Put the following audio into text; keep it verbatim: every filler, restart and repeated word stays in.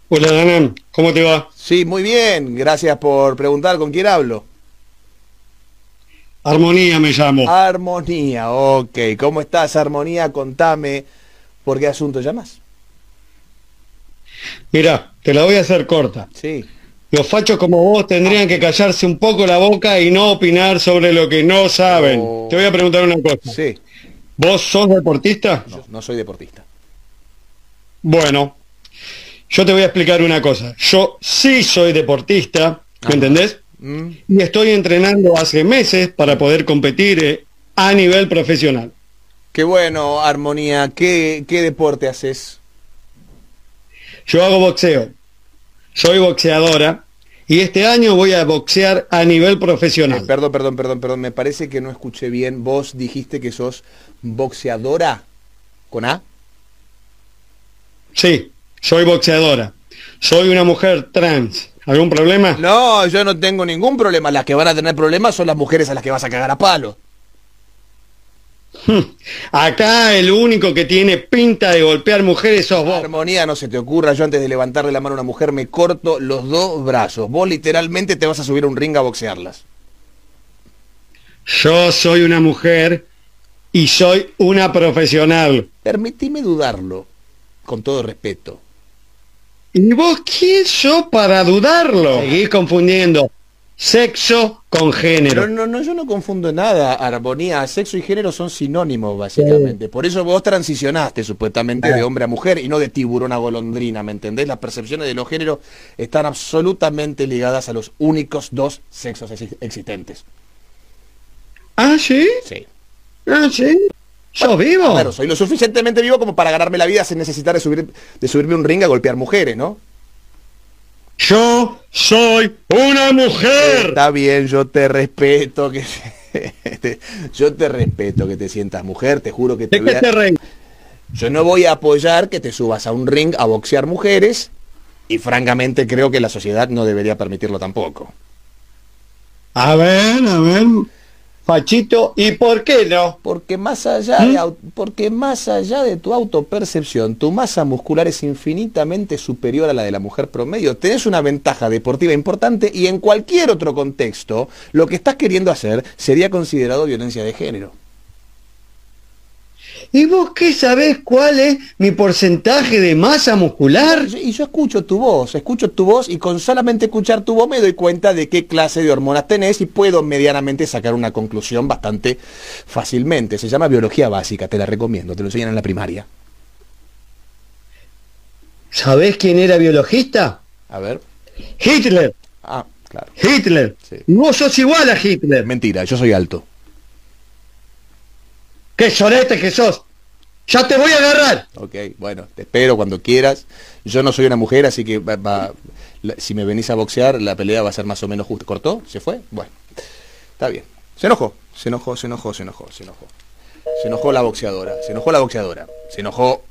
Hola, Danan, ¿cómo te va? Sí, muy bien. Gracias por preguntar con quién hablo. Armonía me llamo. Armonía, ok. ¿Cómo estás, Armonía? Contame por qué asunto llamas. Mira, te la voy a hacer corta. Sí. Los fachos como vos tendrían que callarse un poco la boca y no opinar sobre lo que no saben. Te voy Oh, a preguntar una cosa. sí. ¿Vos sos deportista? No, no soy deportista. Bueno, yo te voy a explicar una cosa. Yo sí soy deportista, ¿me Ajá. entendés? Mm. Y estoy entrenando hace meses para poder competir eh, a nivel profesional. Qué bueno, Armonía. ¿Qué, qué deporte haces? Yo hago boxeo. Soy boxeadora y este año voy a boxear a nivel Eh, profesional. perdón, perdón, perdón, perdón. Me parece que no escuché bien. Vos dijiste que sos boxeadora con A. Sí, soy boxeadora. Soy una mujer trans. ¿Algún problema? No, yo no tengo ningún problema. Las que van a tener problemas son las mujeres a las que vas a cagar a palo. Acá el único que tiene pinta de golpear mujeres sos vos. Armonía, no se te ocurra, yo antes de levantarle la mano a una mujer me corto los dos brazos. Vos literalmente te vas a subir a un ring a boxearlas. Yo soy una mujer y soy una profesional. Permitime dudarlo, con todo respeto. ¿Y vos quién sos para dudarlo? Seguís confundiendo sexo con Pero género. no, no, yo no confundo nada, Armonía. Sexo y género son sinónimos, básicamente. Por eso vos transicionaste, supuestamente, de hombre a mujer y no de tiburón a golondrina, ¿me entendés? Las percepciones de los géneros están absolutamente ligadas a los únicos dos sexos exi- existentes. ¿Ah, sí? Sí. ¿Ah, sí? ¿Sos vivo? Claro, soy lo suficientemente vivo como para ganarme la vida sin necesitar de, subir, de subirme a un ring a golpear mujeres, ¿no? Yo soy una mujer. Está bien, yo te respeto que te- yo te respeto que te sientas mujer, te juro que te ¿De voy qué a... te reís? Yo no voy a apoyar que te subas a un ring a boxear mujeres y francamente creo que la sociedad no debería permitirlo tampoco. A ver, a ver. Fachito, ¿y por qué no? Porque más allá de, ¿Mm? au- porque más allá de tu autopercepción, tu masa muscular es infinitamente superior a la de la mujer promedio. Tenés una ventaja deportiva importante y en cualquier otro contexto, lo que estás queriendo hacer sería considerado violencia de género. ¿Y vos qué sabés cuál es mi porcentaje de masa muscular? Y yo, y yo escucho tu voz, escucho tu voz y con solamente escuchar tu voz me doy cuenta de qué clase de hormonas tenés y puedo medianamente sacar una conclusión bastante fácilmente. Se llama biología básica, te la recomiendo, te lo enseñan en la primaria. ¿Sabés quién era biologista? A ver. Hitler. Ah, claro. Hitler. Sí. Y vos sos igual a Hitler. Mentira, yo soy alto. ¡Qué sorete que sos! ¡Ya te voy a agarrar! Ok, bueno, te espero cuando quieras. Yo no soy una mujer, así que va- va- la- si me venís a boxear, la pelea va a ser más o menos justa. ¿Cortó? ¿Se fue? Bueno, está bien. Se enojó, se enojó, se enojó, se enojó, se enojó. Se enojó la boxeadora, se enojó la boxeadora, se enojó